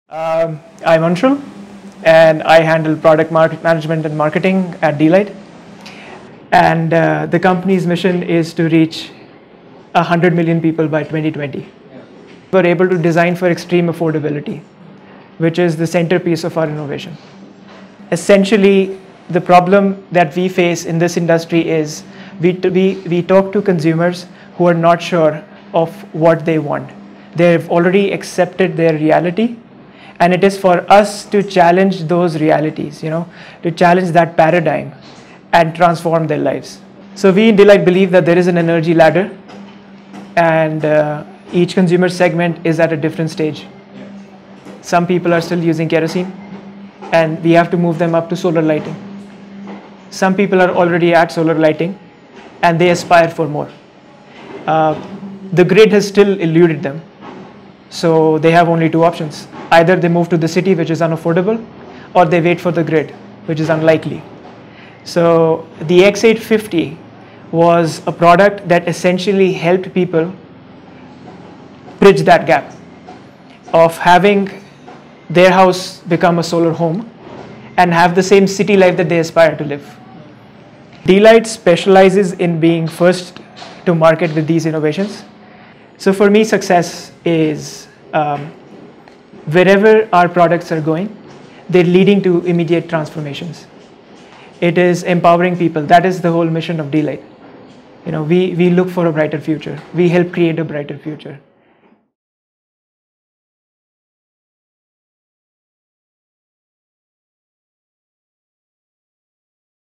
I'm Anshul, and I handle product management and marketing at d.light. And the company's mission is to reach 100 million people by 2020. We're able to design for extreme affordability, which is the centerpiece of our innovation. Essentially, the problem that we face in this industry is we talk to consumers who are not sure of what they want. They've already accepted their reality, and it is for us to challenge those realities, to challenge that paradigm and transform their lives. So we in d.light believe that there is an energy ladder, and each consumer segment is at a different stage. Some people are still using kerosene, and we have to move them up to solar lighting. Some people are already at solar lighting, and they aspire for more. The grid has still eluded them, so they have only two options. Either they move to the city, which is unaffordable, or they wait for the grid, which is unlikely. So the X850 was a product that essentially helped people bridge that gap of having their house become a solar home and have the same city life that they aspire to live. d.light specializes in being first to market with these innovations. So for me, success is wherever our products are going, they're leading to immediate transformations. It is empowering people. That is the whole mission of d.light. We look for a brighter future. We help create a brighter future.